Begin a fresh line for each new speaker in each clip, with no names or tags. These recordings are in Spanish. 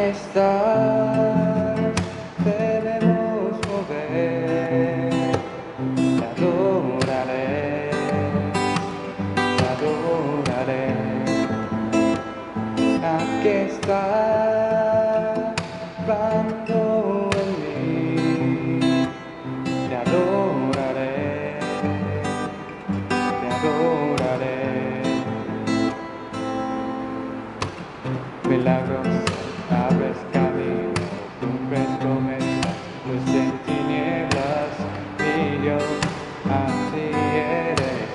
estás, debemos mover. Te adoraré, te adoraré. Aquí estás, hablando en mí. Te adoraré, te adoraré. Milagros, abres camino, cumples promesas, luz en tinieblas, mi Dios, así eres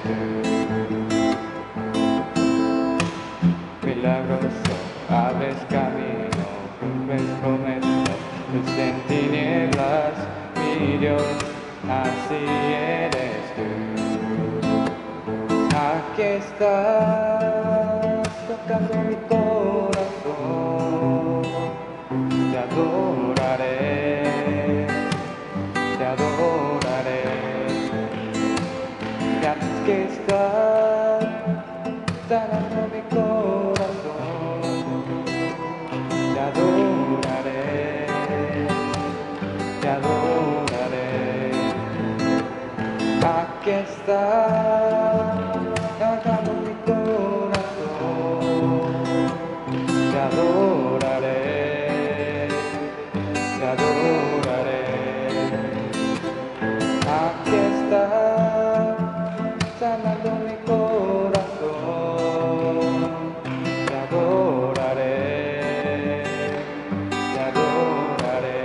tú. Milagroso, abres camino, cumples promesas, luz en tinieblas, mi Dios, así eres tú. Aquí estás, tocando mi corazón. Te adoraré, te adoraré. Ya que estás sanando mi corazón. Te adoraré, te adoraré. Aquí estás sanando mi corazón. Te adoraré, te adoraré. Aquí estás, sanando mi corazón. Te adoraré, te adoraré.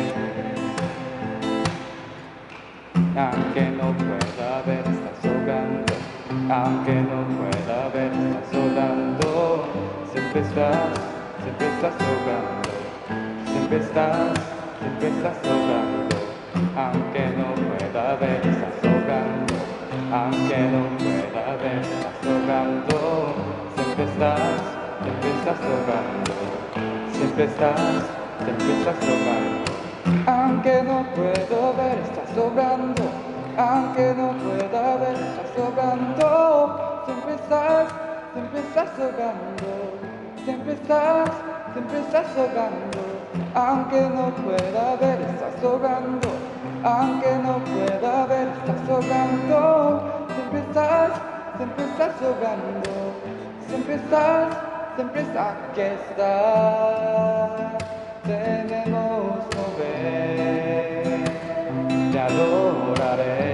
Aunque no pueda ver, estás obrando. Aunque no pueda ver, estás obrando. Siempre estás obrando. Siempre estás obrando. Aunque no pueda ver, estás obrando. Aunque no pueda ver, estás obrando. Siempre estás obrando. Siempre estás obrando. Aunque no puedo ver, estás obrando. Aunque no pueda ver, estás obrando. Siempre estás obrando. Siempre estás obrando. Aunque no pueda ver, estás obrando. Aunque no pueda ver, estás obrando. Siempre estás obrando. Siempre estás, aquí estás. Debemos mover. Te adoraré,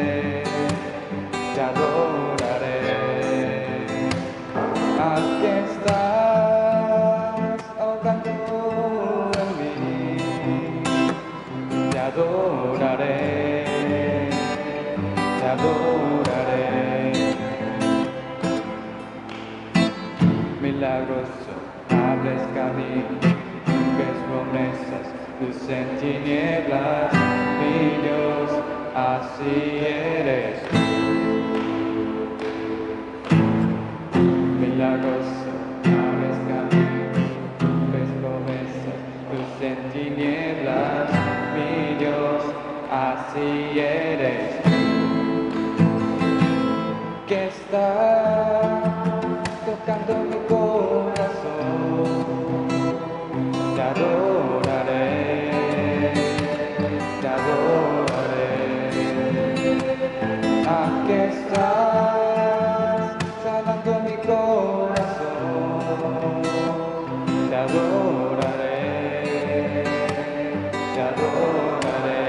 te adoraré. Aquí estás, ahogando en mí. Te adoraré, te adoraré. Milagroso, abres camino, cumples promesas, luz en tinieblas, mi Dios, así eres tú. Milagroso, abres camino, cumples promesas, luz en tinieblas, mi Dios, así eres tú. Que estás tocando mi corazón. Te adoraré, te adoraré. Aquí estás, sanando mi corazón. Te adoraré, te adoraré.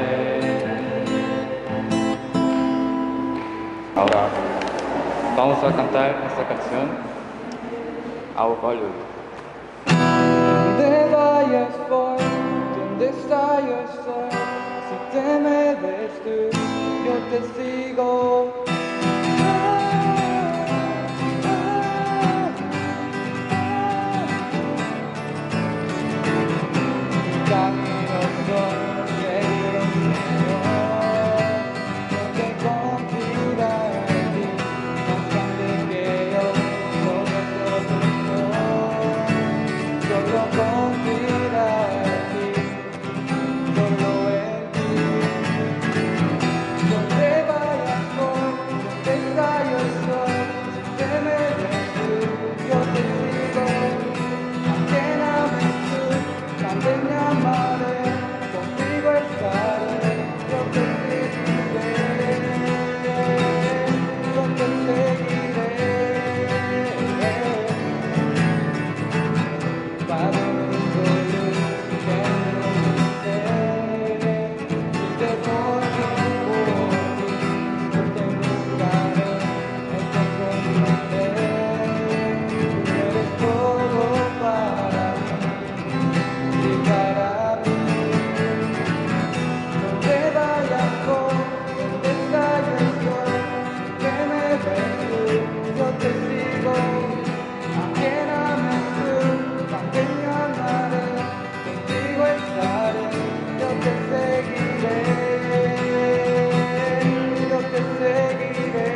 Ahora vamos a cantar esta canción a volumen. Donde vayas voy, donde está yo estoy. Si te me ves tú, yo te sigo. Camino son seguros, Señor. No te confiaré en ti, más grande que yo, sobre todo solo confiaré en ti, solo en ti. Donde vayas voy, amaré, contigo estaré, yo te seguiré, yo te seguiré. Padre nuestro Dios, que te voy yo te buscaré, te encontraré, tú eres todo para mí y para mí. Donde vayas voy, donde está yo estoy, que me ves tú, yo te sigo, a quien ames tú, también yo amaré, contigo estaré, yo te seguiré, yo te seguiré,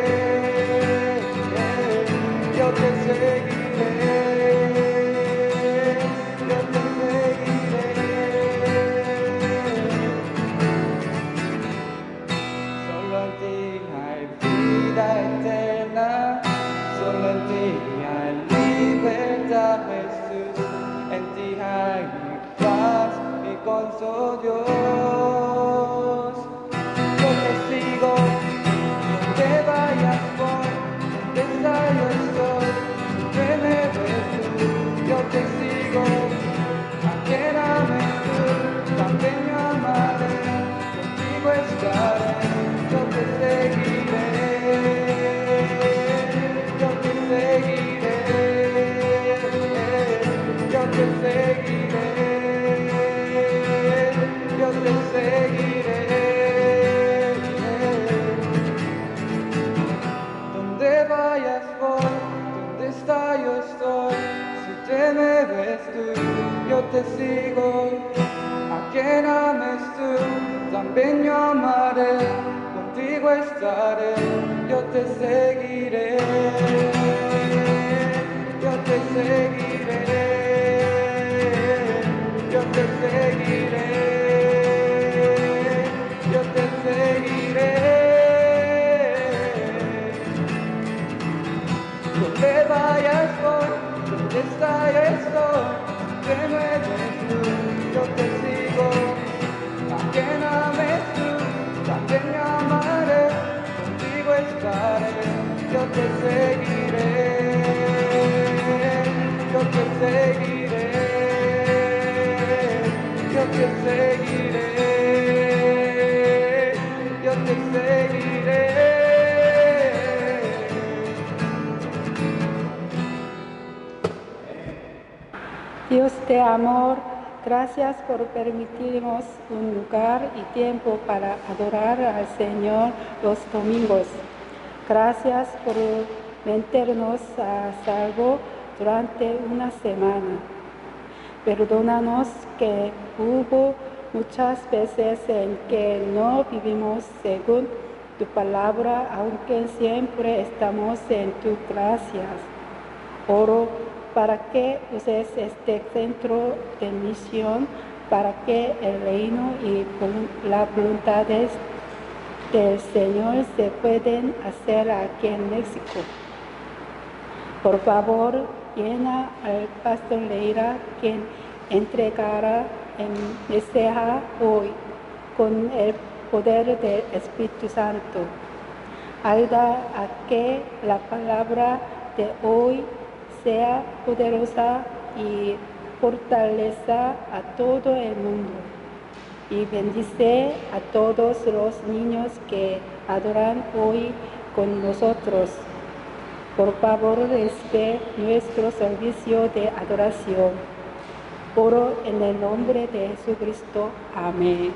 yo te seguiré, yo te seguiré. Solo en ti hay vida eterna, solo en ti hay libertad, Jesús. En ti hay paz y gozo, Dios. Yo te sigo, donde vayas voy, donde está yo estoy, que me ves tú, yo te sigo, a quien ames tú, también yo amaré, contigo estaré, yo te seguiré, yo te seguiré, yo te seguiré, yo te seguiré. Donde vayas voy, donde está yo estoy, si te me ves tú, yo te sigo, a quien ames tú, también yo amaré, contigo estaré, yo te seguiré, yo te seguiré, yo te seguiré, yo te seguiré. Donde vayas voy, donde está yo estoy, que me ves tú, yo te sigo, a quien ames tú, también me amaré, contigo estaré, yo te seguiré, yo te seguiré, yo te seguiré, yo te seguiré.
Dios de amor, gracias por permitirnos un lugar y tiempo para adorar al Señor los domingos. Gracias por mantenernos a salvo durante una semana. Perdónanos que hubo muchas veces en que no vivimos según tu palabra, aunque siempre estamos en tu gracia. Oro para que uses este centro de misión para que el reino y la voluntad del Señor se pueden hacer aquí en México. Por favor, llena al pastor Leira, quien entregará el mensaje hoy con el poder del Espíritu Santo. Ayuda a que la palabra de hoy sea poderosa y fortaleza a todo el mundo. Y bendice a todos los niños que adoran hoy con nosotros. Por favor, recibe nuestro servicio de adoración. Oro en el nombre de Jesucristo. Amén.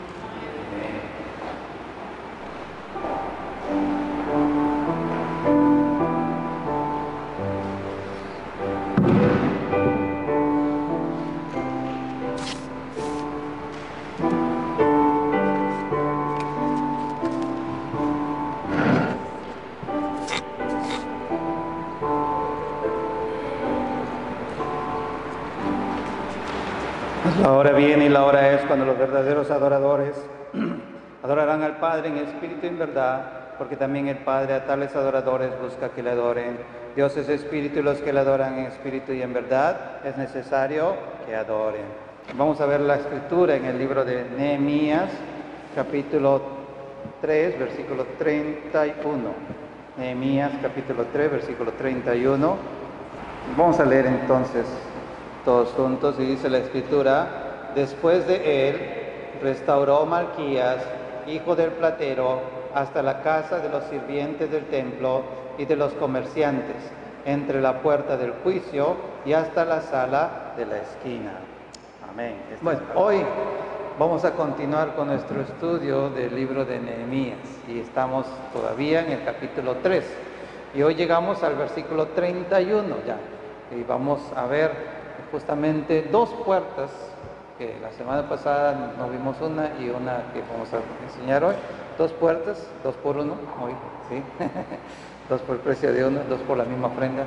La hora viene y la hora es cuando los verdaderos adoradores adorarán al Padre en espíritu y en verdad, porque también el Padre a tales adoradores busca que le adoren. Dios es espíritu y los que le adoran en espíritu y en verdad es necesario que adoren. Vamos a ver la escritura en el libro de Nehemías, capítulo 3, versículo 31. Nehemías, capítulo 3, versículo 31. Vamos a leer entonces todos juntos, y dice la escritura: después de él restauró Malquías, hijo del platero, hasta la casa de los sirvientes del templo y de los comerciantes, entre la puerta del juicio y hasta la sala de la esquina. Amén. Bueno, hoy vamos a continuar con nuestro estudio del libro de Nehemías y estamos todavía en el capítulo 3 y hoy llegamos al versículo 31 ya, y vamos a ver justamente dos puertas, que la semana pasada nos vimos una y una que vamos a enseñar hoy. Dos puertas, 2 por 1 hoy, ¿sí? 2 por el precio de uno, 2 por la misma ofrenda.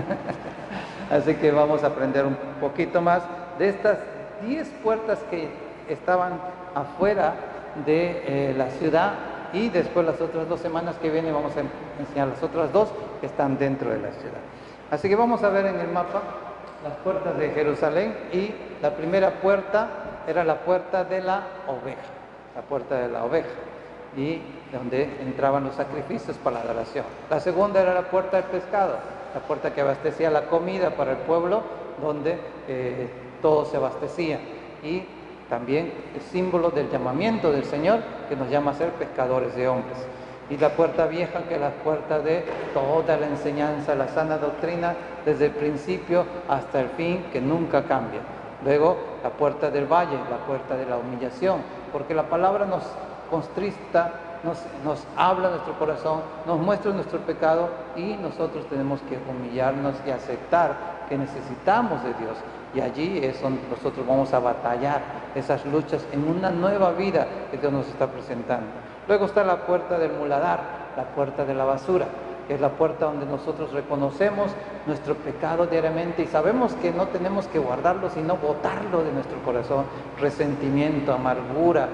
Así que vamos a aprender un poquito más de estas 10 puertas que estaban afuera de la ciudad, y después las otras 2 semanas que vienen vamos a enseñar las otras 2 que están dentro de la ciudad. Así que vamos a ver en el mapa las puertas de Jerusalén, y la primera puerta era la puerta de la oveja, la puerta de la oveja, y donde entraban los sacrificios para la adoración. La segunda era la puerta del pescado, la puerta que abastecía la comida para el pueblo, donde todo se abastecía, y también el símbolo del llamamiento del Señor, que nos llama a ser pescadores de hombres. Y la puerta vieja, que es la puerta de toda la enseñanza, la sana doctrina, desde el principio hasta el fin, que nunca cambia. Luego la puerta del valle, la puerta de la humillación, porque la palabra nos constrista, nos habla nuestro corazón, nos muestra nuestro pecado, y nosotros tenemos que humillarnos y aceptar que necesitamos de Dios. Y allí es donde nosotros vamos a batallar esas luchas en una nueva vida que Dios nos está presentando. Luego está la puerta del muladar, la puerta de la basura, que es la puerta donde nosotros reconocemos nuestro pecado diariamente y sabemos que no tenemos que guardarlo, sino botarlo de nuestro corazón. Resentimiento, amargura,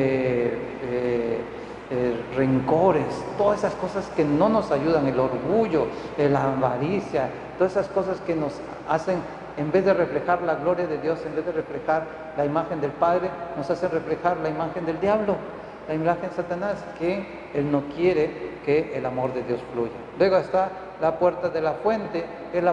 rencores, todas esas cosas que no nos ayudan, el orgullo, la avaricia, todas esas cosas que nos hacen, en vez de reflejar la gloria de Dios, en vez de reflejar la imagen del Padre, nos hacen reflejar la imagen del diablo, la imagen de Satanás, que Él no quiere que el amor de Dios fluya. Luego está la puerta de la fuente, que es la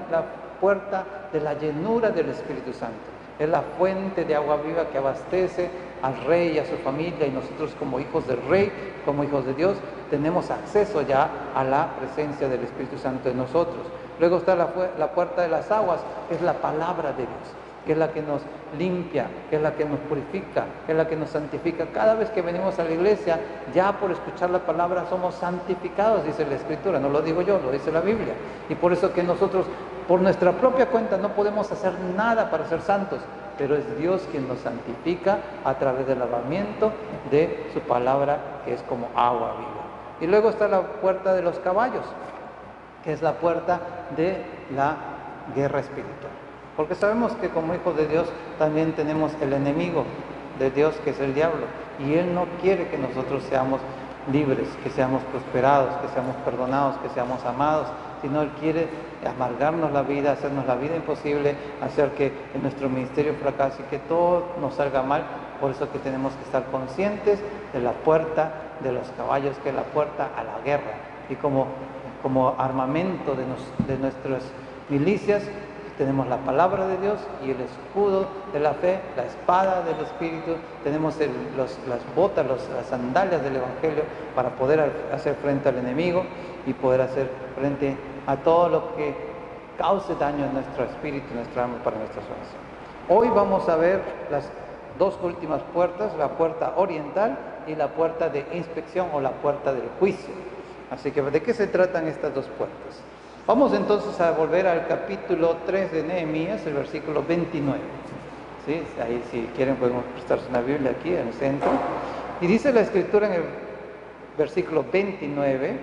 puerta de la llenura del Espíritu Santo. Es la fuente de agua viva que abastece al rey y a su familia, y nosotros como hijos del rey, como hijos de Dios, tenemos acceso ya a la presencia del Espíritu Santo en nosotros. Luego está la puerta de las aguas, que es la palabra de Dios, que es la que nos limpia, que es la que nos purifica, que es la que nos santifica. Cada vez que venimos a la iglesia, ya por escuchar la palabra somos santificados, dice la Escritura, no lo digo yo, lo dice la Biblia. Y por eso que nosotros, por nuestra propia cuenta, no podemos hacer nada para ser santos, pero es Dios quien nos santifica a través del lavamiento de su palabra, que es como agua viva. Y luego está la puerta de los caballos, que es la puerta de la guerra espiritual. Porque sabemos que como hijos de Dios también tenemos el enemigo de Dios, que es el diablo, y Él no quiere que nosotros seamos libres, que seamos prosperados, que seamos perdonados, que seamos amados, sino Él quiere amargarnos la vida, hacernos la vida imposible, hacer que en nuestro ministerio fracase y que todo nos salga mal. Por eso que tenemos que estar conscientes de la puerta de los caballos, que es la puerta a la guerra, y como armamento de nuestras milicias tenemos la palabra de Dios y el escudo de la fe, la espada del Espíritu, tenemos las botas, las sandalias del Evangelio, para poder hacer frente al enemigo y poder hacer frente a todo lo que cause daño en nuestro espíritu, en nuestra alma, para nuestra oración. Hoy vamos a ver las 2 últimas puertas, la puerta oriental y la puerta de inspección, o la puerta del juicio. Así que, ¿de qué se tratan estas 2 puertas? Vamos entonces a volver al capítulo 3 de Nehemías, el versículo 29. ¿Sí? Ahí, si quieren, podemos prestarse una Biblia aquí en el centro. Y dice la Escritura en el versículo 29: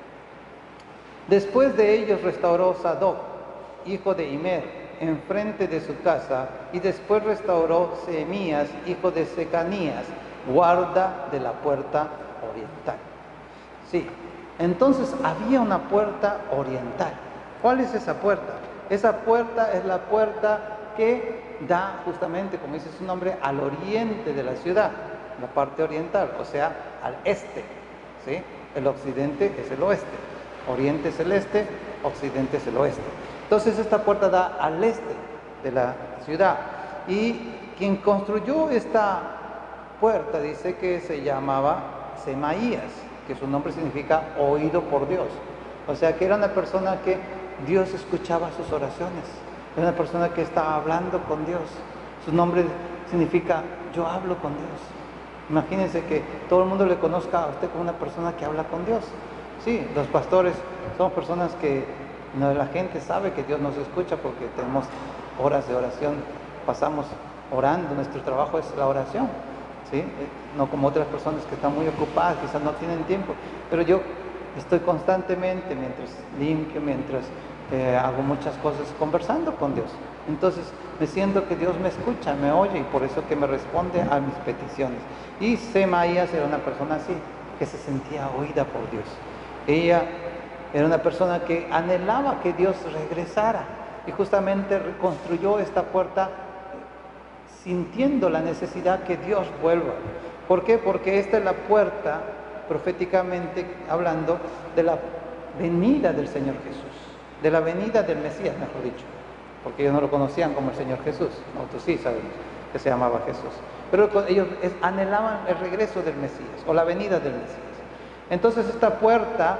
después de ellos restauró Sadoc, hijo de Imer, enfrente de su casa, y después restauró Sehemías, hijo de Secanías, guarda de la puerta oriental. Sí. Entonces había una puerta oriental. ¿Cuál es esa puerta? Esa puerta es la puerta que da justamente, como dice su nombre, al oriente de la ciudad, la parte oriental, o sea, al este, ¿sí? El occidente es el oeste, oriente es el este, occidente es el oeste. Entonces esta puerta da al este de la ciudad, y quien construyó esta puerta dice que se llamaba Semaías, que su nombre significa oído por Dios. O sea que era una persona que Dios escuchaba sus oraciones, era una persona que estaba hablando con Dios. Su nombre significa yo hablo con Dios. Imagínense que todo el mundo le conozca a usted como una persona que habla con Dios. Sí, los pastores somos personas que la gente sabe que Dios nos escucha porque tenemos horas de oración, pasamos orando, nuestro trabajo es la oración, ¿sí? No como otras personas que están muy ocupadas, quizás no tienen tiempo, pero yo estoy constantemente, mientras limpio, mientras hago muchas cosas, conversando con Dios. Entonces me siento que Dios me escucha, me oye, y por eso que me responde a mis peticiones. Y Semaías era una persona así, que se sentía oída por Dios. Ella era una persona que anhelaba que Dios regresara, y justamente reconstruyó esta puerta sintiendo la necesidad que Dios vuelva. ¿Por qué? Porque esta es la puerta, proféticamente hablando, de la venida del Señor Jesús, de la venida del Mesías, mejor dicho, porque ellos no lo conocían como el Señor Jesús. Nosotros sí sabemos que se llamaba Jesús, pero ellos anhelaban el regreso del Mesías o la venida del Mesías. Entonces esta puerta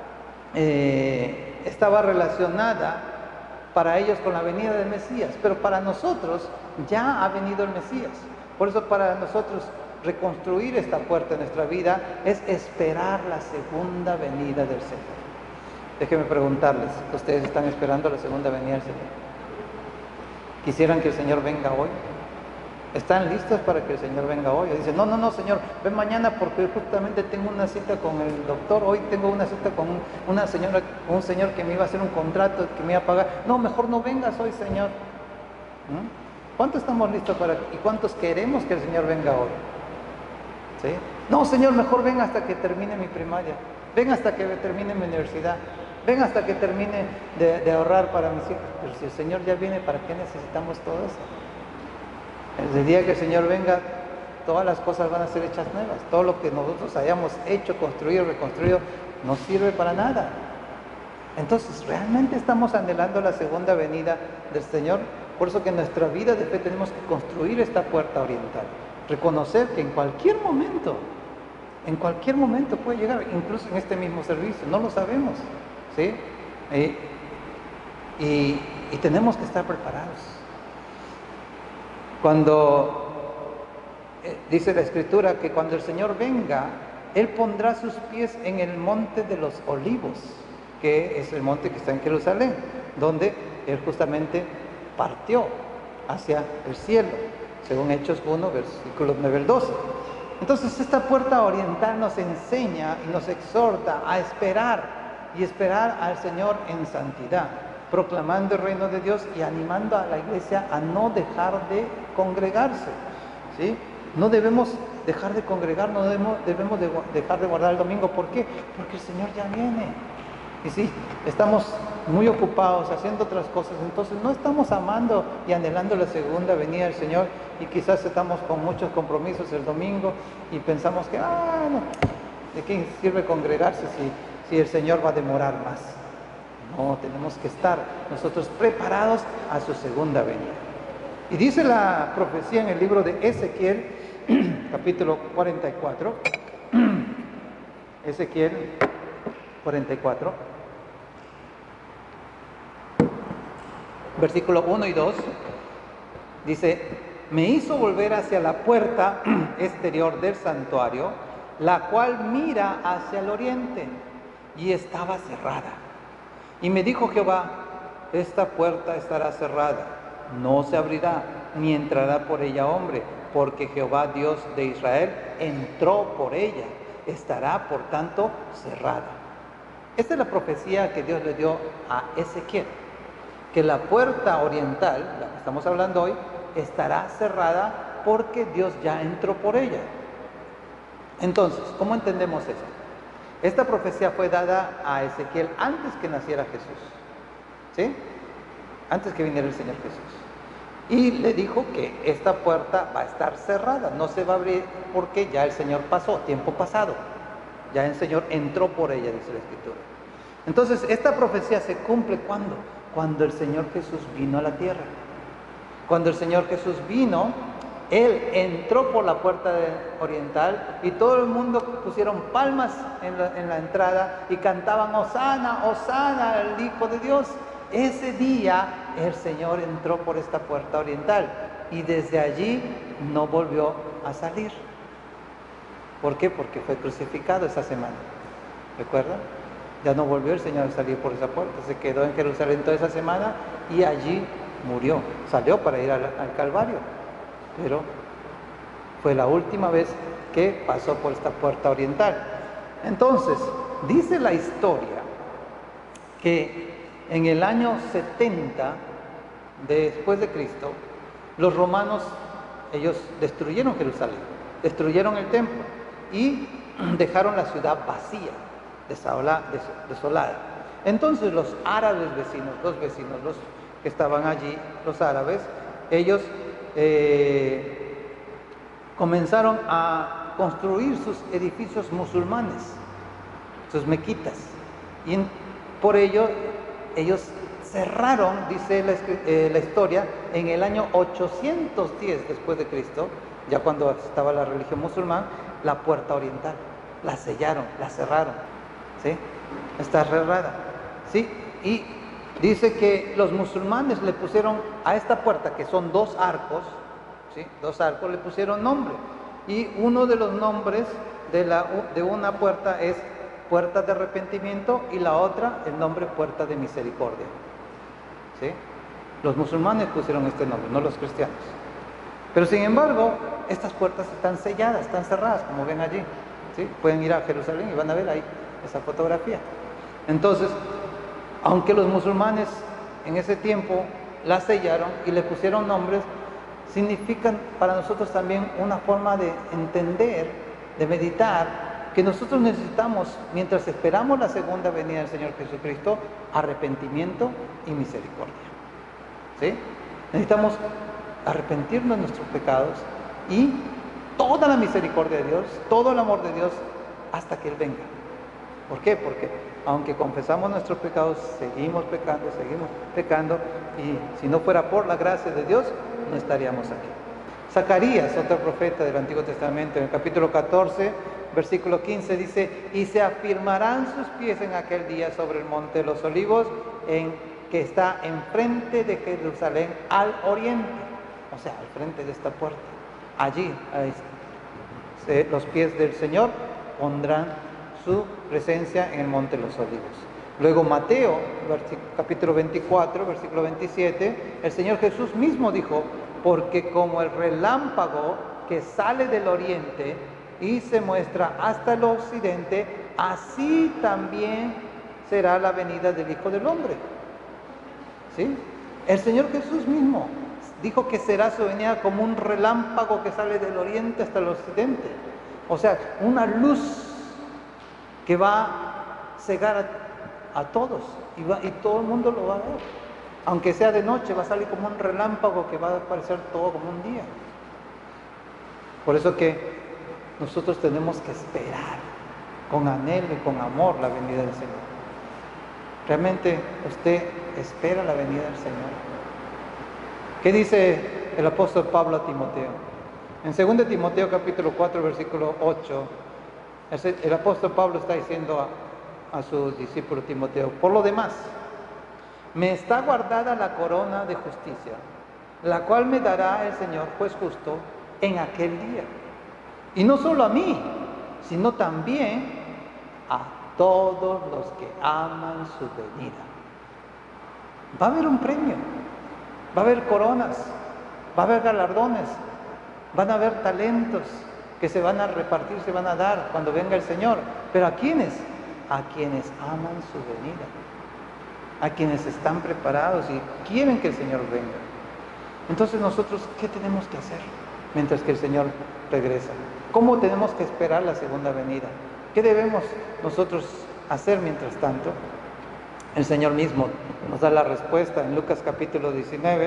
estaba relacionada para ellos con la venida del Mesías, pero para nosotros ya ha venido el Mesías. Por eso para nosotros reconstruir esta puerta en nuestra vida es esperar la segunda venida del Señor. Déjenme preguntarles, ¿ustedes están esperando la segunda venida del Señor? ¿Quisieran que el Señor venga hoy? ¿Están listos para que el Señor venga hoy? O dicen, no, Señor, ven mañana porque justamente tengo una cita con el doctor, hoy tengo una cita con un señor que me iba a hacer un contrato, que me iba a pagar. No, mejor no vengas hoy, Señor. ¿Cuántos estamos listos y cuántos queremos que el Señor venga hoy? ¿Sí? No, Señor, mejor ven hasta que termine mi primaria, ven hasta que termine mi universidad, ven hasta que termine de ahorrar para mis hijos. Pero si el Señor ya viene, ¿para qué necesitamos todo eso? El día que el Señor venga, todas las cosas van a ser hechas nuevas. Todo lo que nosotros hayamos hecho, construido, reconstruido, no sirve para nada. Entonces, ¿realmente estamos anhelando la segunda venida del Señor? Por eso que en nuestra vida de fe tenemos que construir esta puerta oriental. Reconocer que en cualquier momento puede llegar, incluso en este mismo servicio, no lo sabemos, ¿sí? Y tenemos que estar preparados. Cuando dice la Escritura que cuando el Señor venga, Él pondrá sus pies en el monte de los olivos, que es el monte que está en Jerusalén, donde Él justamente partió hacia el cielo, según Hechos 1, versículos 9 al 12. Entonces esta puerta oriental nos enseña y nos exhorta a esperar, y esperar al Señor en santidad, proclamando el reino de Dios y animando a la iglesia a no dejar de congregarse, ¿sí? No debemos dejar de congregar, no debemos dejar de guardar el domingo. ¿Por qué? Porque el Señor ya viene. Y sí, estamos muy ocupados haciendo otras cosas, entonces no estamos amando y anhelando la segunda venida del Señor, y quizás estamos con muchos compromisos el domingo y pensamos que, no, ¿de qué sirve congregarse si el Señor va a demorar más? No, tenemos que estar nosotros preparados a su segunda venida. Y dice la profecía en el libro de Ezequiel, capítulo 44, Ezequiel 44, versículo 1 y 2, dice: me hizo volver hacia la puerta exterior del santuario, la cual mira hacia el oriente, y estaba cerrada. Y me dijo Jehová: esta puerta estará cerrada, no se abrirá, ni entrará por ella hombre, porque Jehová Dios de Israel entró por ella, estará por tanto cerrada. Esta es la profecía que Dios le dio a Ezequiel, que la puerta oriental, la que estamos hablando hoy, estará cerrada porque Dios ya entró por ella. Entonces, ¿cómo entendemos esto? Esta profecía fue dada a Ezequiel antes que naciera Jesús, ¿sí? Antes que viniera el Señor Jesús. Y le dijo que esta puerta va a estar cerrada, no se va a abrir porque ya el Señor pasó, tiempo pasado. Ya el Señor entró por ella, dice la Escritura. Entonces, esta profecía se cumple ¿cuándo? Cuando el Señor Jesús vino a la tierra. Cuando el Señor Jesús vino, Él entró por la puerta oriental y todo el mundo pusieron palmas en la entrada y cantaban Hosana, Hosana, el Hijo de Dios. Ese día el Señor entró por esta puerta oriental y desde allí no volvió a salir. ¿Por qué? Porque fue crucificado esa semana. ¿Recuerdan? Ya no volvió el Señor a salir por esa puerta. Se quedó en Jerusalén toda esa semana y allí murió. Salió para ir al Calvario. Pero fue la última vez que pasó por esta puerta oriental. Entonces, dice la historia que en el año 70 después de Cristo, los romanos, ellos destruyeron Jerusalén, destruyeron el templo y dejaron la ciudad vacía, desolada. Entonces los árabes vecinos, los que estaban allí, los árabes, ellos comenzaron a construir sus edificios musulmanes, sus mequitas, y por ello ellos cerraron, dice la historia, en el año 810 después de Cristo, ya cuando estaba la religión musulmana, la puerta oriental. La sellaron, la cerraron, ¿sí? Está cerrada, ¿sí? Y dice que los musulmanes le pusieron a esta puerta, que son dos arcos, ¿sí? Dos arcos, le pusieron nombre. Y uno de los nombres de una puerta es puerta de arrepentimiento y la otra, el nombre puerta de misericordia. ¿Sí? Los musulmanes pusieron este nombre, no los cristianos. Pero sin embargo, estas puertas están selladas, están cerradas, como ven allí. ¿Sí? Pueden ir a Jerusalén y van a ver ahí esa fotografía. Entonces, aunque los musulmanes en ese tiempo la sellaron y le pusieron nombres, significan para nosotros también una forma de entender, de meditar, que nosotros necesitamos, mientras esperamos la segunda venida del Señor Jesucristo, arrepentimiento y misericordia. ¿Sí? Necesitamos arrepentirnos de nuestros pecados y toda la misericordia de Dios, todo el amor de Dios, hasta que Él venga. ¿Por qué? Porque aunque confesamos nuestros pecados, seguimos pecando, y si no fuera por la gracia de Dios, no estaríamos aquí. Zacarías, otro profeta del Antiguo Testamento, en el capítulo 14, versículo 15 dice: y se afirmarán sus pies en aquel día sobre el monte de los olivos, que está enfrente de Jerusalén al oriente, o sea, al frente de esta puerta. Allí los pies del Señor pondrán su presencia en el monte de los olivos. Luego Mateo, capítulo 24, versículo 27, el Señor Jesús mismo dijo: porque como el relámpago que sale del oriente y se muestra hasta el occidente, así también será la venida del Hijo del Hombre. ¿Sí? El Señor Jesús mismo dijo que será su venida como un relámpago que sale del oriente hasta el occidente. O sea, una luz que va a cegar a todos y todo el mundo lo va a ver. Aunque sea de noche, va a salir como un relámpago que va a aparecer todo como un día. Por eso que nosotros tenemos que esperar con anhelo y con amor la venida del Señor. ¿Realmente usted espera la venida del Señor? ¿Qué dice el apóstol Pablo a Timoteo? En 2 Timoteo capítulo 4 versículo 8, el apóstol Pablo está diciendo a su discípulo Timoteo: por lo demás, me está guardada la corona de justicia, la cual me dará el Señor juez justo en aquel día. Y no solo a mí, sino también a todos los que aman su venida. Va a haber un premio, va a haber coronas, va a haber galardones, van a haber talentos que se van a repartir, se van a dar cuando venga el Señor. ¿Pero a quiénes? A quienes aman su venida, a quienes están preparados y quieren que el Señor venga. Entonces nosotros, ¿qué tenemos que hacer mientras que el Señor regresa? ¿Cómo tenemos que esperar la segunda venida? ¿Qué debemos nosotros hacer mientras tanto? El Señor mismo nos da la respuesta en Lucas capítulo 19,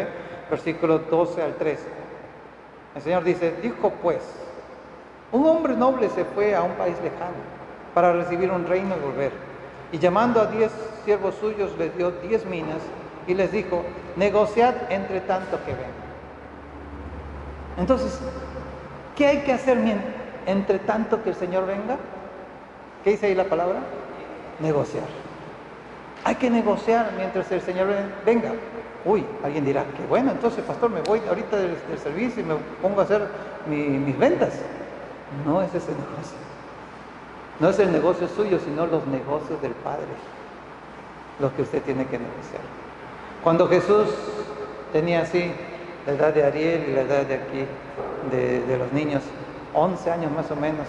versículos 12 al 13. El Señor dice, dijo pues, un hombre noble se fue a un país lejano para recibir un reino y volver. Y llamando a 10 siervos suyos, les dio 10 minas y les dijo, negociad entre tanto que venga. Entonces, ¿qué hay que hacer entre tanto que el Señor venga? ¿Qué dice ahí la palabra? Negociar. Hay que negociar mientras el Señor venga. Uy, alguien dirá, qué bueno, entonces pastor, me voy ahorita del servicio y me pongo a hacer mis ventas. No es ese negocio. No es el negocio suyo, sino los negocios del Padre, los que usted tiene que negociar. Cuando Jesús tenía así la edad de Ariel y la edad de aquí, de los niños, 11 años más o menos,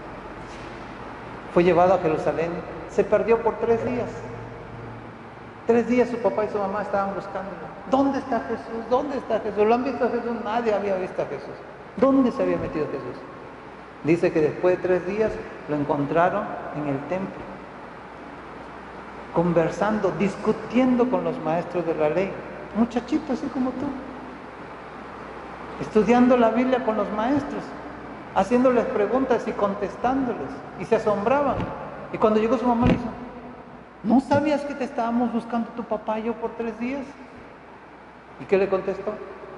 fue llevado a Jerusalén, se perdió por 3 días. 3 días su papá y su mamá estaban buscándolo. ¿Dónde está Jesús? ¿Dónde está Jesús? ¿Lo han visto a Jesús? Nadie había visto a Jesús. ¿Dónde se había metido Jesús? Dice que después de 3 días lo encontraron en el templo, conversando, discutiendo con los maestros de la ley. Muchachito así como tú, estudiando la Biblia con los maestros, haciéndoles preguntas y contestándoles, y se asombraban. Y cuando llegó su mamá le dijo, ¿no sabías que te estábamos buscando tu papá y yo por 3 días? ¿Y qué le contestó?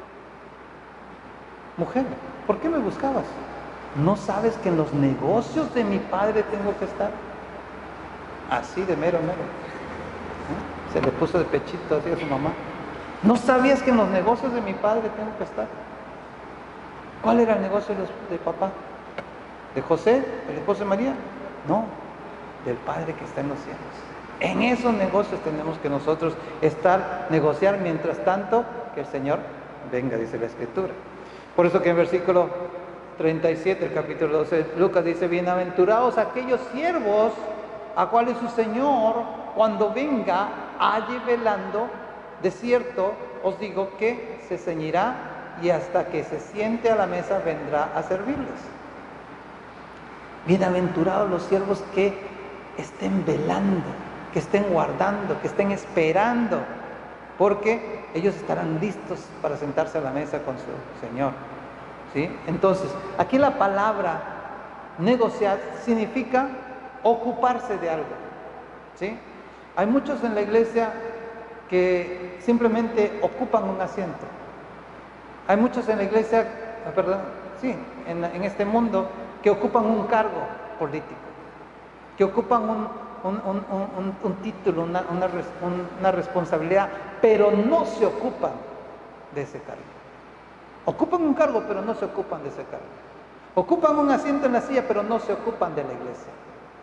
Mujer, ¿por qué me buscabas? ¿No sabes que en los negocios de mi padre tengo que estar? Así de mero. Se le puso de pechito así a su mamá. ¿No sabías que en los negocios de mi padre tengo que estar? ¿Cuál era el negocio de papá? ¿De José, el esposo de María? No, del Padre que está en los cielos. En esos negocios tenemos que nosotros negociar mientras tanto que el Señor venga, dice la Escritura. Por eso que en versículo 37, el capítulo 12, Lucas dice, bienaventurados aquellos siervos a cuales su Señor, cuando venga, halle velando. De cierto os digo que se ceñirá y hasta que se siente a la mesa vendrá a servirles. Bienaventurados los siervos que estén velando, que estén guardando, que estén esperando, porque ellos estarán listos para sentarse a la mesa con su Señor. ¿Sí? Entonces, aquí la palabra negociar significa ocuparse de algo. ¿Sí? Hay muchos en la iglesia que simplemente ocupan un asiento. Hay muchos en la iglesia, en este mundo, que ocupan un cargo político, que ocupan un título, una responsabilidad, pero no se ocupan de ese cargo. Ocupan un cargo, pero no se ocupan de ese cargo. Ocupan un asiento en la silla, pero no se ocupan de la iglesia.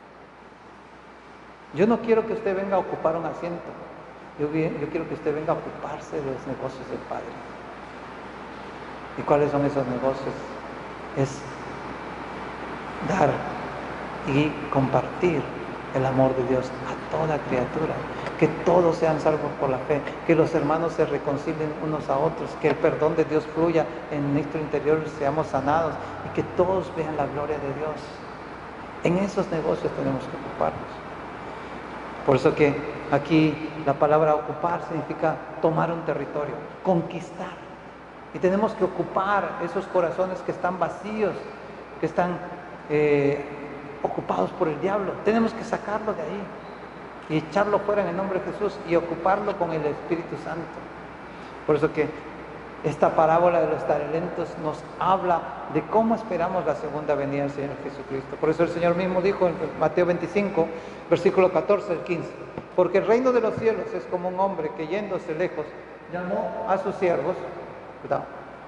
Yo no quiero que usted venga a ocupar un asiento. Yo quiero que usted venga a ocuparse de los negocios del Padre. ¿Y cuáles son esos negocios? Es dar y compartir el amor de Dios a toda criatura, que todos sean salvos por la fe, que los hermanos se reconcilien unos a otros, que el perdón de Dios fluya en nuestro interior, seamos sanados y que todos vean la gloria de Dios. En esos negocios tenemos que ocuparnos. Por eso que aquí la palabra ocupar significa tomar un territorio, conquistar. Y tenemos que ocupar esos corazones que están vacíos, que están ocupados por el diablo. Tenemos que sacarlo de ahí y echarlo fuera en el nombre de Jesús y ocuparlo con el Espíritu Santo. Por eso que esta parábola de los talentos nos habla de cómo esperamos la segunda venida del Señor Jesucristo. Por eso el Señor mismo dijo en Mateo 25, versículo 14 al 15, porque el reino de los cielos es como un hombre que yéndose lejos llamó a sus siervos, ¿verdad?,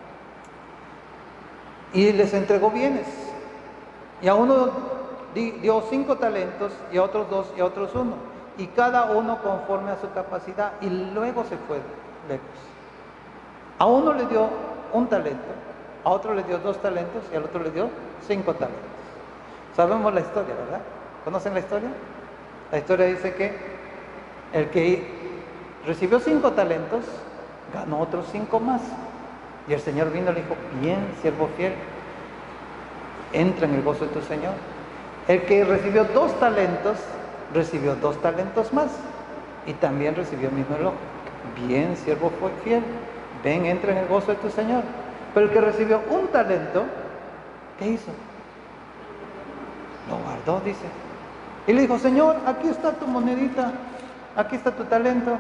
y les entregó bienes. Y a uno dio 5 talentos, y a otros 2, y a otros 1, y cada uno conforme a su capacidad, y luego se fue lejos. A uno le dio 1 talento, a otro le dio 2 talentos, y al otro le dio 5 talentos. Sabemos la historia, ¿verdad? ¿Conocen la historia? La historia dice que el que recibió 5 talentos, ganó otros 5 más. Y el Señor vino y le dijo, bien, siervo fiel, entra en el gozo de tu Señor. El que recibió 2 talentos, recibió 2 talentos más, y también recibió el mismo elogio. Bien, siervo fiel, ven, entra en el gozo de tu Señor. Pero el que recibió un talento, ¿qué hizo? Lo guardó, dice. Y le dijo, Señor, aquí está tu monedita, aquí está tu talento.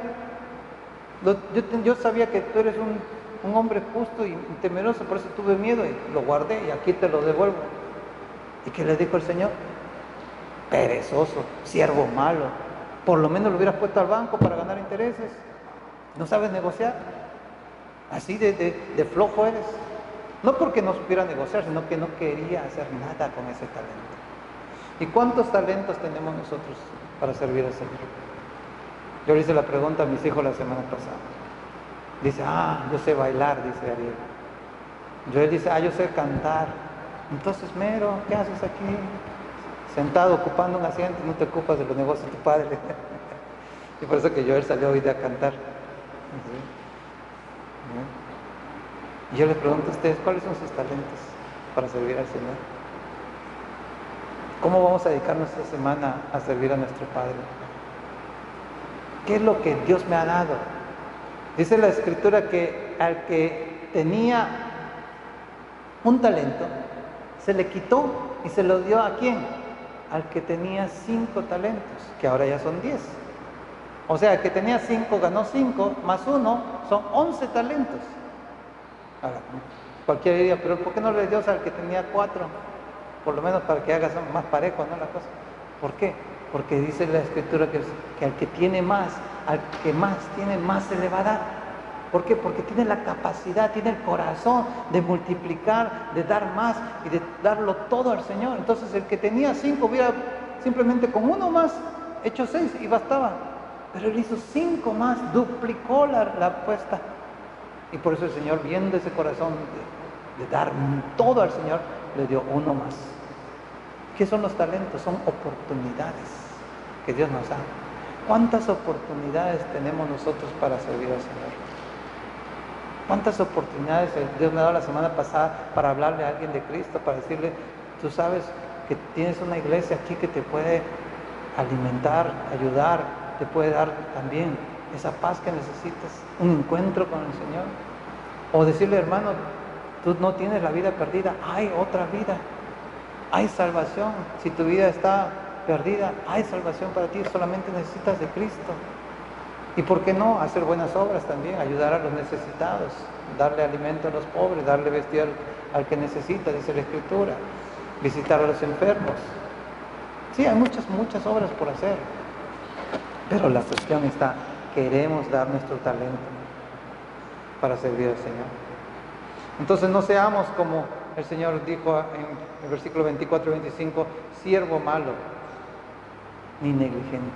Yo sabía que tú eres un hombre justo y temeroso, por eso tuve miedo y lo guardé y aquí te lo devuelvo. ¿Y qué le dijo el Señor? Perezoso, siervo malo, por lo menos lo hubieras puesto al banco para ganar intereses. ¿No sabes negociar? Así de flojo eres. No porque no supiera negociar, sino que no quería hacer nada con ese talento. ¿Y cuántos talentos tenemos nosotros para servir al Señor? Yo le hice la pregunta a mis hijos la semana pasada. Dice, yo sé bailar, dice Ariel. Joel dice, yo sé cantar. Entonces, Mero, ¿qué haces aquí? Sentado ocupando un asiento, no te ocupas de los negocios de tu padre. Y por eso que Joel salió hoy día a cantar. Y yo les pregunto a ustedes, ¿cuáles son sus talentos para servir al Señor? ¿Cómo vamos a dedicar nuestra semana a servir a nuestro Padre? ¿Qué es lo que Dios me ha dado? Dice la Escritura que al que tenía un talento, se le quitó y se lo dio ¿a quién? Al que tenía 5 talentos, que ahora ya son 10. O sea, el que tenía 5 ganó 5, más 1 son 11 talentos. Ahora, cualquiera diría, pero ¿por qué no le dio al que tenía 4? Por lo menos para que haga más parejo, ¿no? La cosa. ¿Por qué? Porque dice la Escritura que al que tiene más, al que más tiene, más se le va a dar. ¿Por qué? Porque tiene la capacidad, tiene el corazón de multiplicar, de dar más y de darlo todo al Señor. Entonces el que tenía 5 hubiera simplemente con 1 más hecho 6 y bastaba. Pero él hizo 5 más, duplicó la apuesta. Y por eso el Señor, viendo ese corazón de dar todo al Señor, le dio 1 más. ¿Qué son los talentos? Son oportunidades que Dios nos da. ¿Cuántas oportunidades tenemos nosotros para servir al Señor? ¿Cuántas oportunidades Dios me ha dado la semana pasada para hablarle a alguien de Cristo, para decirle, tú sabes que tienes una iglesia aquí que te puede alimentar, ayudar, te puede dar también esa paz que necesitas, un encuentro con el Señor? O decirle, hermano, tú no tienes la vida perdida, hay otra vida, hay salvación. Si tu vida está perdida, hay salvación para ti, solamente necesitas de Cristo. Y por qué no, hacer buenas obras también, ayudar a los necesitados, darle alimento a los pobres, darle vestido al que necesita, dice la Escritura, visitar a los enfermos. Sí, hay muchas obras por hacer, pero la cuestión está, queremos dar nuestro talento para servir al Señor. Entonces no seamos como el Señor dijo en el versículo 24 y 25, siervo malo ni negligente.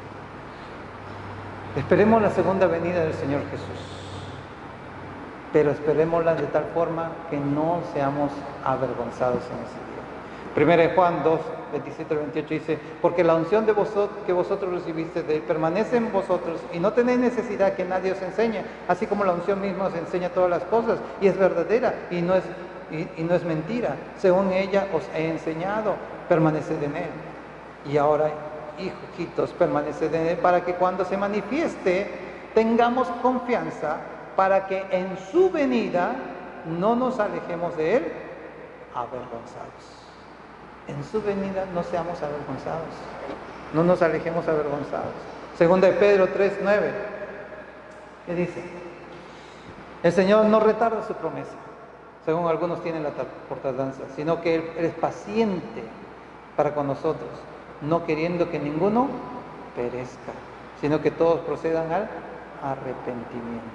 Esperemos la segunda venida del Señor Jesús, pero esperémosla de tal forma que no seamos avergonzados en ese día. Primera de Juan 2, 27 al 28 dice, porque la unción que vosotros recibiste de Él permanece en vosotros y no tenéis necesidad que nadie os enseñe, así como la unción misma os enseña todas las cosas y es verdadera y no es mentira. Según ella os he enseñado, permaneced en Él. Y ahora, hijitos, permaneced en Él para que cuando se manifieste tengamos confianza para que en su venida no nos alejemos de Él avergonzados. En su venida no seamos avergonzados, no nos alejemos avergonzados. Segunda de Pedro 3, 9, ¿qué dice? El Señor no retarda su promesa, según algunos tienen por tardanza, sino que Él es paciente para con nosotros, no queriendo que ninguno perezca, sino que todos procedan al arrepentimiento.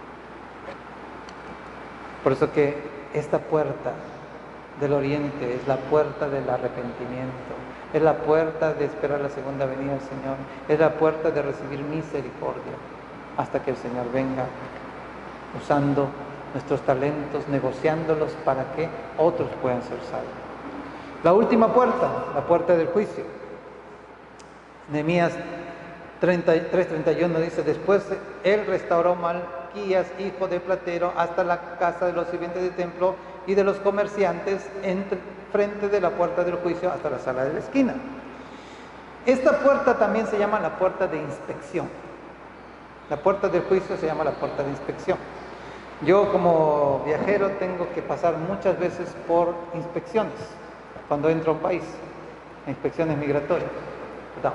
Por eso que esta puerta del oriente es la puerta del arrepentimiento, es la puerta de esperar la segunda venida del Señor, es la puerta de recibir misericordia hasta que el Señor venga, usando nuestros talentos, negociándolos para que otros puedan ser salvos. La última puerta, la puerta del juicio. Nehemías 3:31 dice, después él restauró Malquías, hijo de platero, hasta la casa de los sirvientes del templo y de los comerciantes frente de la puerta del juicio hasta la sala de la esquina. Esta puerta también se llama la puerta de inspección. La puerta del juicio se llama la puerta de inspección. Yo como viajero tengo que pasar muchas veces por inspecciones cuando entro a un país, inspecciones migratorias. ¿Verdad?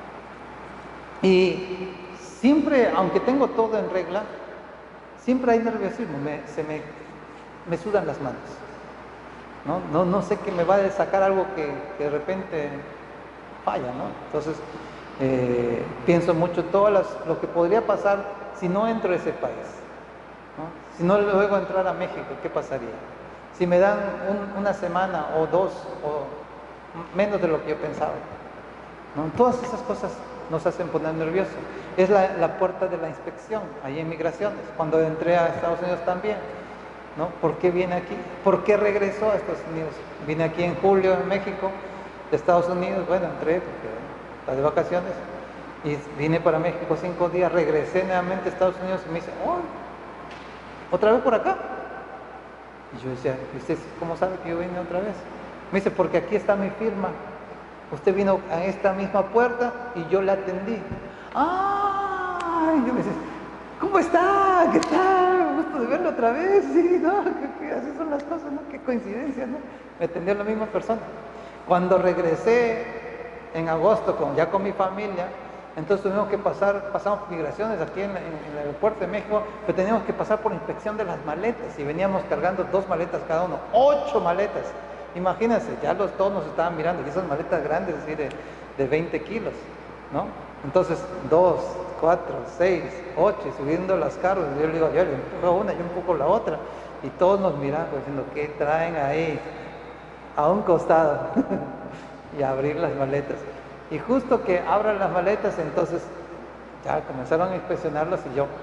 Y siempre, aunque tengo todo en regla, siempre hay nerviosismo, me sudan las manos. No sé que me va a sacar algo que de repente falla, ¿no? Entonces, pienso mucho todo lo que podría pasar si no entro a ese país, ¿no? Si no luego entrar a México, ¿qué pasaría? Si me dan una semana o dos o menos de lo que yo pensaba, ¿no? Todas esas cosas nos hacen poner nerviosos. Es la puerta de la inspección, ahí en migraciones. Cuando entré a Estados Unidos también, ¿no? ¿Por qué viene aquí? ¿Por qué regresó a Estados Unidos? Vine aquí en julio en México, de Estados Unidos, bueno, entré porque estaba de vacaciones y vine para México 5 días, regresé nuevamente a Estados Unidos y me dice, oh, ¿otra vez por acá? Y yo decía, ¿y usted cómo sabe que yo vine otra vez? Me dice, porque aquí está mi firma. Usted vino a esta misma puerta y yo la atendí. ¡Ah! Y yo me decía, ¿cómo está? ¿Qué tal? Gusto de verlo otra vez. Sí, ¿no? Así son las cosas, ¿no? Qué coincidencia, ¿no? Me atendió la misma persona. Cuando regresé en agosto ya con mi familia, entonces tuvimos que pasamos migraciones aquí en el aeropuerto de México, pero teníamos que pasar por inspección de las maletas y veníamos cargando 2 maletas cada uno, 8 maletas. Imagínense, ya todos nos estaban mirando, y esas maletas grandes, así de 20 kilos, ¿no? Entonces, 2, 4, 6, 8, subiendo los carros, yo le digo, yo le empujo una, yo empujo la otra, y todos nos miran diciendo, ¿qué traen ahí? A un costado, y a abrir las maletas. Y justo que abran las maletas, entonces ya comenzaron a inspeccionarlas y yo,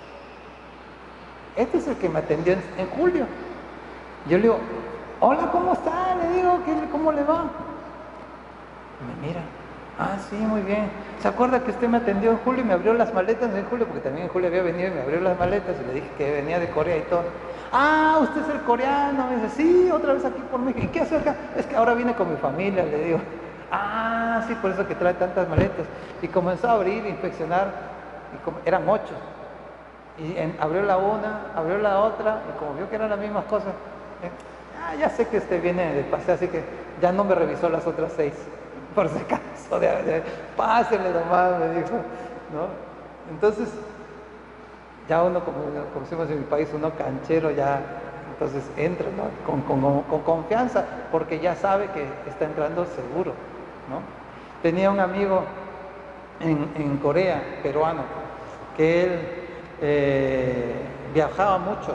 este es el que me atendió en julio. Yo le digo, hola, ¿cómo está? Le digo, ¿cómo le va? Y me mira, ah, sí, muy bien. ¿Se acuerda que usted me atendió en julio y me abrió las maletas en julio? Porque también en julio había venido y me abrió las maletas y le dije que venía de Corea y todo. Ah, usted es el coreano. Me dice, sí, otra vez aquí por México. ¿Y qué hace acá? Es que ahora vine con mi familia, le digo. Ah, sí, por eso que trae tantas maletas. Y comenzó a abrir, inspeccionar, y eran 8. Y abrió la una, abrió la otra, y como vio que eran las mismas cosas, ya sé que usted viene de paseo, así que ya no me revisó las otras 6, por si acaso, pásele nomás, me dijo, ¿no? Entonces, ya uno, como decimos en mi país, uno canchero ya, entonces entra, ¿no? con confianza, porque ya sabe que está entrando seguro, ¿no? Tenía un amigo en Corea, peruano, que él viajaba mucho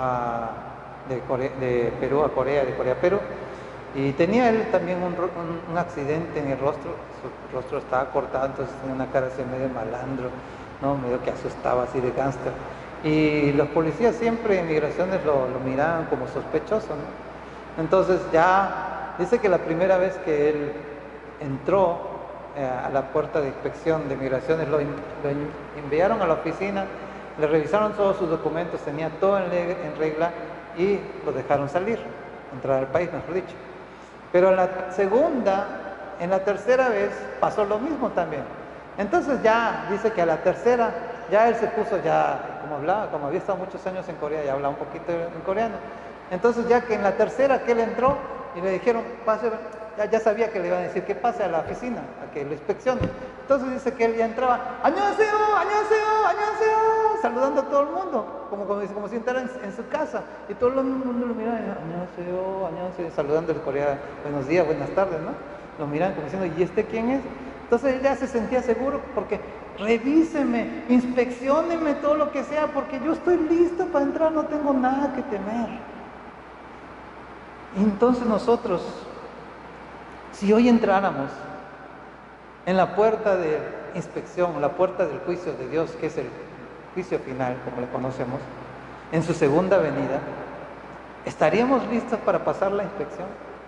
de Perú a Corea, de Corea a Perú, y tenía él también un accidente en el rostro, su rostro estaba cortado, entonces tenía una cara así medio malandro, ¿no? Medio que asustaba, así de gángster, y los policías siempre en migraciones lo miraban como sospechoso, ¿no? Entonces ya dice que la primera vez que él entró a la puerta de inspección de migraciones, lo enviaron a la oficina, le revisaron todos sus documentos, tenía todo en regla y lo dejaron salir, entrar al país, mejor dicho. Pero en la tercera vez pasó lo mismo también. Entonces ya dice que a la tercera ya él se puso, ya como había estado muchos años en Corea, ya hablaba un poquito en coreano. Entonces ya que en la tercera que él entró y le dijeron, pase, ya sabía que le iban a decir que pase a la oficina, a que lo inspeccione. Entonces dice que él ya entraba, ¡Annyeonghaseyo, annyeonghaseyo, annyeonghaseyo!, saludando a todo el mundo, como si entrara en su casa. Y todo el mundo lo miraba, ¡Annyeonghaseyo, annyeonghaseyo!, saludando el coreano, buenos días, buenas tardes, ¿no? Lo miraban como diciendo, ¿y este quién es? Entonces él ya se sentía seguro porque revíseme, inspeccióneme todo lo que sea, porque yo estoy listo para entrar, no tengo nada que temer. Y entonces nosotros, si hoy entráramos en la puerta de inspección, la puerta del juicio de Dios, que es el juicio final, como le conocemos, en su segunda venida, ¿estaríamos listos para pasar la inspección?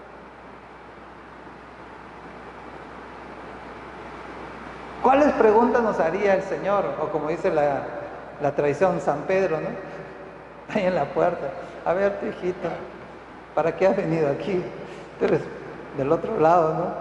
¿Cuáles preguntas nos haría el Señor? O como dice la tradición, San Pedro, ¿no? Ahí en la puerta. A ver, tu hijito, ¿para qué has venido aquí? Tú eres del otro lado, ¿no?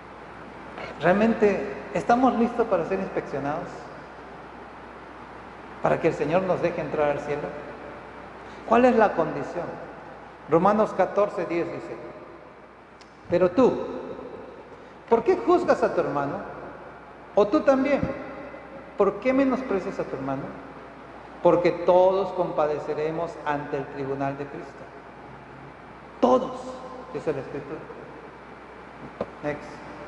¿Realmente estamos listos para ser inspeccionados? para que el Señor nos deje entrar al cielo? ¿Cuál es la condición? Romanos 14:10 dice: pero tú, ¿por qué juzgas a tu hermano? O tú también, ¿por qué menosprecias a tu hermano? Porque todos compadeceremos ante el tribunal de Cristo. Todos, dice la Escritura. Next.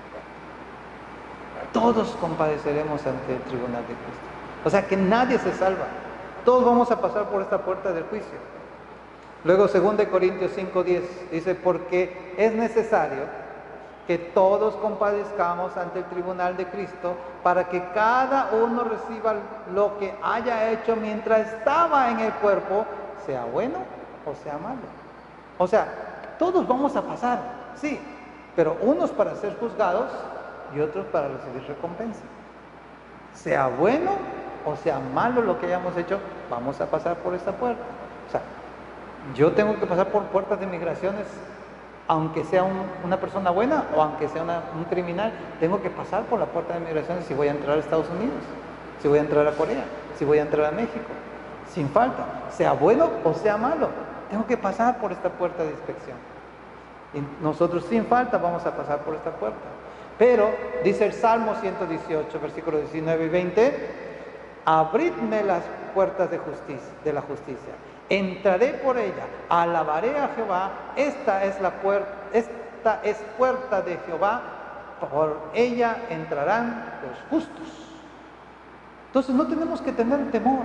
Todos compadeceremos ante el tribunal de Cristo. O sea que nadie se salva. Todos vamos a pasar por esta puerta del juicio. Luego 2 Corintios 5:10 dice: porque es necesario que todos compadezcamos ante el tribunal de Cristo, para que cada uno reciba lo que haya hecho mientras estaba en el cuerpo, sea bueno o sea malo. O sea, todos vamos a pasar, sí, pero unos para ser juzgados y otros para recibir recompensa. Sea bueno o sea malo lo que hayamos hecho, vamos a pasar por esta puerta. O sea, yo tengo que pasar por puertas de migraciones, aunque sea una persona buena o aunque sea un criminal, tengo que pasar por la puerta de migraciones si voy a entrar a Estados Unidos, si voy a entrar a Corea, si voy a entrar a México, sin falta, sea bueno o sea malo, tengo que pasar por esta puerta de inspección. Y nosotros sin falta vamos a pasar por esta puerta. Pero, dice el Salmo 118, versículos 19 y 20, abridme las puertas de la justicia. Entraré por ella, alabaré a Jehová, esta es puerta de Jehová, por ella entrarán los justos. Entonces no tenemos que tener temor.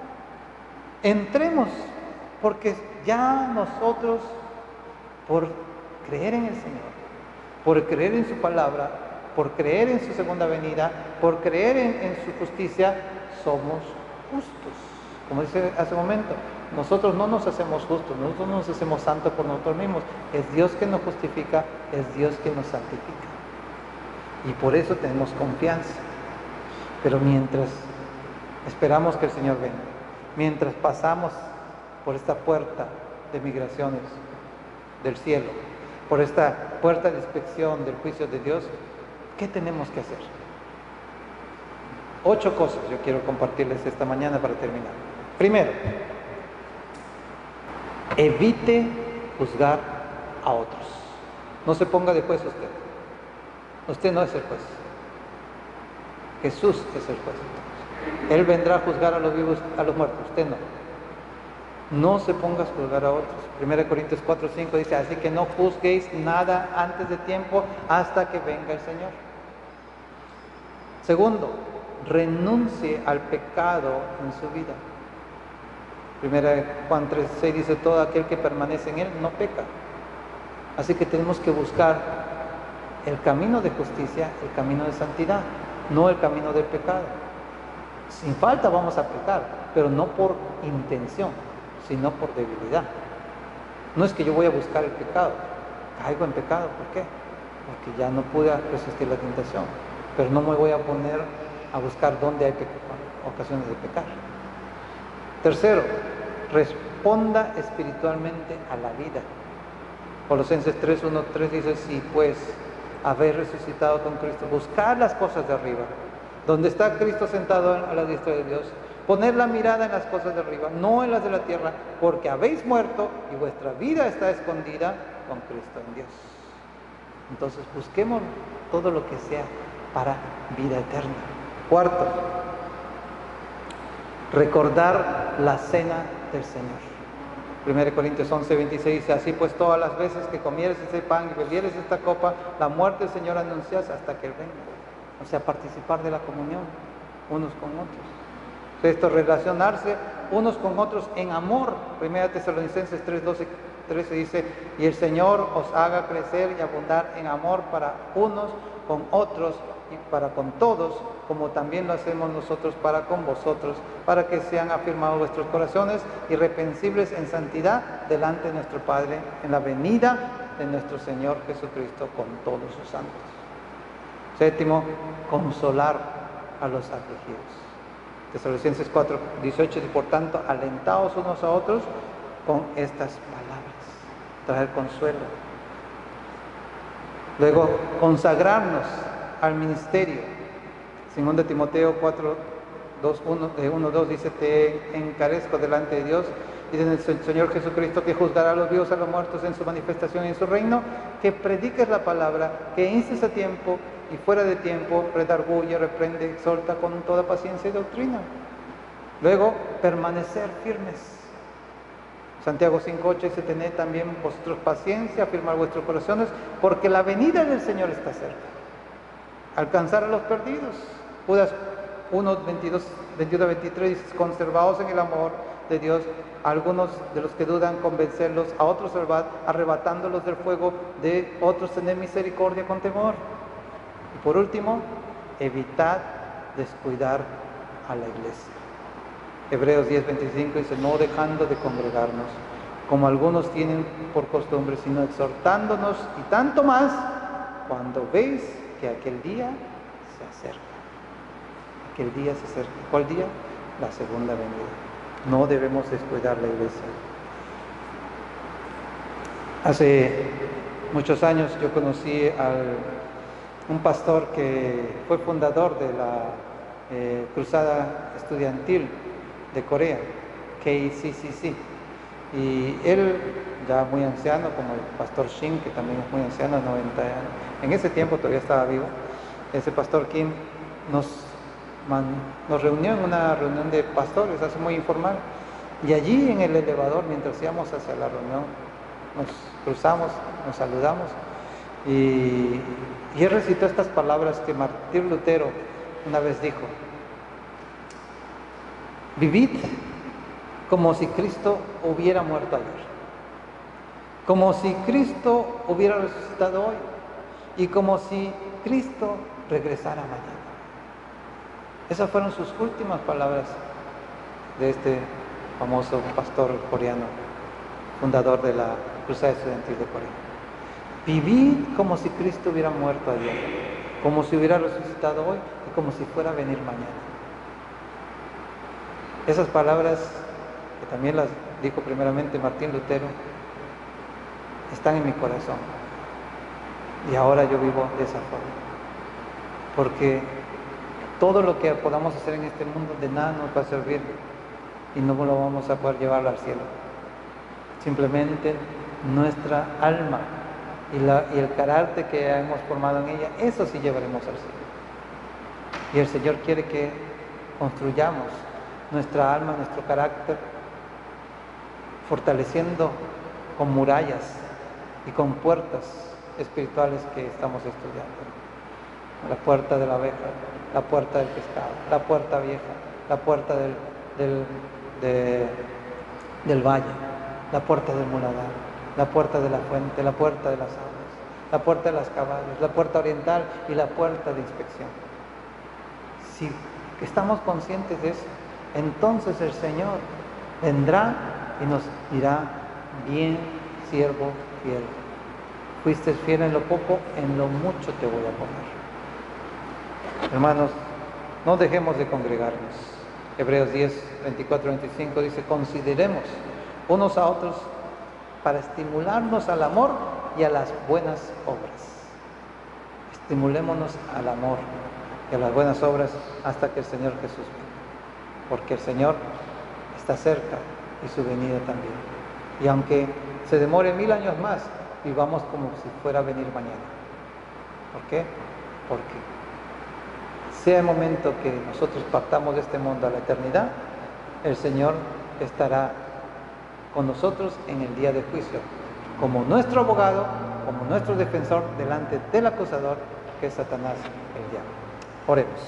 Entremos, porque ya nosotros, por creer en el Señor, por creer en su palabra, por creer en su segunda venida, por creer en su justicia, somos justos. Como dice hace un momento, nosotros no nos hacemos justos, nosotros no nos hacemos santos por nosotros mismos. Es Dios que nos justifica, es Dios que nos santifica. Y por eso tenemos confianza. Pero mientras esperamos que el Señor venga, mientras pasamos por esta puerta de migraciones del cielo, por esta puerta de inspección del juicio de Dios, ¿qué tenemos que hacer? 8 cosas yo quiero compartirles esta mañana para terminar. Primero, evite juzgar a otros. No se ponga de juez usted. Usted no es el juez. Jesús es el juez. Él vendrá a juzgar a los vivos, a los muertos. Usted no. No se ponga a juzgar a otros. 1 Corintios 4:5 dice: así que no juzguéis nada antes de tiempo hasta que venga el Señor. Segundo, renuncie al pecado en su vida. 1 Juan 3:6 dice: todo aquel que permanece en él no peca. Así que tenemos que buscar el camino de justicia, el camino de santidad, no el camino del pecado. Sin falta vamos a pecar, pero no por intención, sino por debilidad. No es que yo voy a buscar el pecado, caigo en pecado. ¿Por qué? Porque ya no pude resistir la tentación, pero no me voy a poner a buscar dónde hay ocasiones de pecar. Tercero, responda espiritualmente a la vida. Colosenses 3:1-3 dice: si pues habéis resucitado con Cristo, buscad las cosas de arriba, donde está Cristo sentado a la diestra de Dios. Poner la mirada en las cosas de arriba, no en las de la tierra, porque habéis muerto y vuestra vida está escondida con Cristo en Dios. Entonces busquemos todo lo que sea para vida eterna. Cuarto, recordar la cena del Señor. 1 Corintios 11:26 dice: así pues todas las veces que comieres ese pan y bebieres esta copa, la muerte del Señor anuncias hasta que Él venga. O sea, participar de la comunión unos con otros. Esto, relacionarse unos con otros en amor. 1 Tesalonicenses 3:12-13 dice: y el Señor os haga crecer y abundar en amor para unos con otros y para con todos, como también lo hacemos nosotros para con vosotros, para que sean afirmados vuestros corazones irreprensibles en santidad delante de nuestro Padre en la venida de nuestro Señor Jesucristo con todos sus santos. Séptimo, consolar a los afligidos. Tesalonicenses 4:18 y por tanto alentaos unos a otros con estas palabras, traer consuelo. Luego, consagrarnos al ministerio. 2 Timoteo 1:2 dice: te encarezco delante de Dios y del Señor Jesucristo, que juzgará a los vivos y a los muertos en su manifestación y en su reino, que prediques la palabra, que instes a tiempo y fuera de tiempo, redarguye, reprende, exhorta con toda paciencia y doctrina. Luego, permanecer firmes. Santiago 5:8 dice: tened también vosotros paciencia, afirmar vuestros corazones, porque la venida del Señor está cerca. Alcanzar a los perdidos. Judas 1:21-23 dice: conservaos en el amor de Dios, a algunos de los que dudan convencerlos, a otros salvad, arrebatándolos del fuego, de otros tener misericordia con temor. Y por último, evitad descuidar a la iglesia. Hebreos 10:25 dice: no dejando de congregarnos, como algunos tienen por costumbre, sino exhortándonos, y tanto más cuando veis que aquel día se acerca. Aquel día se acerca. ¿Cuál día? La segunda venida. No debemos descuidar la iglesia. Hace muchos años yo conocí a un pastor que fue fundador de la Cruzada Estudiantil de Corea, KCCC, y él, ya muy anciano, como el pastor Shin, que también es muy anciano, 90 años, en ese tiempo todavía estaba vivo. Ese pastor Kim nos reunió en una reunión de pastores, así muy informal, y allí en el elevador, mientras íbamos hacia la reunión, nos cruzamos, nos saludamos, y él recitó estas palabras que Martín Lutero una vez dijo: vivid como si Cristo hubiera muerto ayer, como si Cristo hubiera resucitado hoy, y como si Cristo regresara mañana. Esas fueron sus últimas palabras de este famoso pastor coreano, fundador de la Cruzada Estudiantil de Corea. Vivid como si Cristo hubiera muerto ayer, como si hubiera resucitado hoy y como si fuera a venir mañana. Esas palabras, que también las dijo primeramente Martín Lutero, están en mi corazón. Y ahora yo vivo de esa forma. Porque todo lo que podamos hacer en este mundo de nada nos va a servir y no lo vamos a poder llevar al cielo. Simplemente nuestra alma y el carácter que hemos formado en ella, eso sí llevaremos al cielo. Y el Señor quiere que construyamos nuestra alma, nuestro carácter, fortaleciendo con murallas y con puertas espirituales que estamos estudiando. La puerta de la abeja, la puerta del pescado, la puerta vieja, la puerta del valle, la puerta del muladar, la puerta de la fuente, la puerta de las aguas, la puerta de las caballos, la puerta oriental y la puerta de inspección. Si estamos conscientes de eso, entonces el Señor vendrá y nos dirá: bien, siervo fiel, fuiste fiel en lo poco, en lo mucho te voy a poner. Hermanos, no dejemos de congregarnos. Hebreos 10:24-25 dice: consideremos unos a otros para estimularnos al amor y a las buenas obras. Estimulémonos al amor y a las buenas obras hasta que el Señor Jesús venga, porque el Señor está cerca y su venida también. Y aunque se demore 1000 años más, vivamos como si fuera a venir mañana. ¿Por qué? Porque sea el momento que nosotros partamos de este mundo a la eternidad, el Señor estará con nosotros en el día de juicio, como nuestro abogado, como nuestro defensor delante del acusador, que es Satanás, el diablo. Oremos.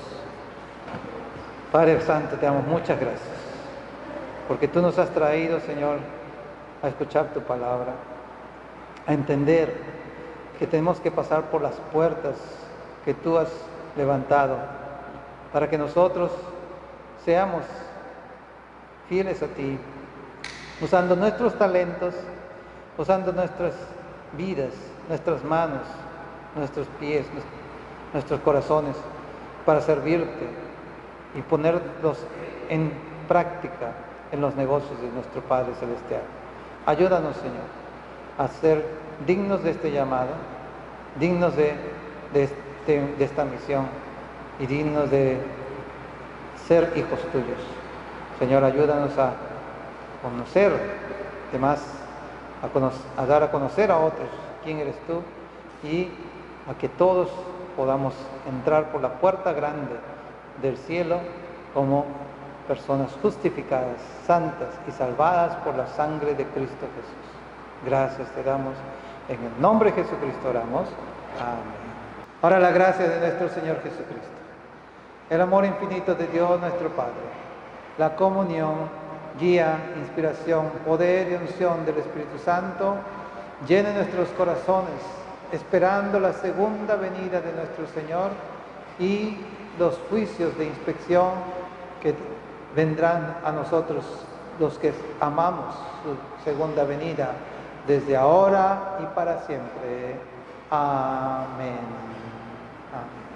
Padre Santo, te damos muchas gracias, porque tú nos has traído, Señor, a escuchar tu palabra, a entender que tenemos que pasar por las puertas que tú has levantado, para que nosotros seamos fieles a ti, usando nuestros talentos, usando nuestras vidas, nuestras manos, nuestros pies, nuestros corazones, para servirte y ponerlos en práctica en los negocios de nuestro Padre Celestial. Ayúdanos, Señor, a ser dignos de este llamado, dignos de esta misión, y dignos de ser hijos tuyos. Señor, ayúdanos a conocer, además a dar a conocer a otros quién eres tú, y a que todos podamos entrar por la puerta grande del cielo como personas justificadas, santas y salvadas por la sangre de Cristo Jesús. Gracias te damos. En el nombre de Jesucristo oramos. Amén. Ahora la gracia de nuestro Señor Jesucristo, el amor infinito de Dios nuestro Padre, la comunión, guía, inspiración, poder y unción del Espíritu Santo llene nuestros corazones, esperando la segunda venida de nuestro Señor y los juicios de inspección que vendrán a nosotros, los que amamos su segunda venida, desde ahora y para siempre. Amén. Amén.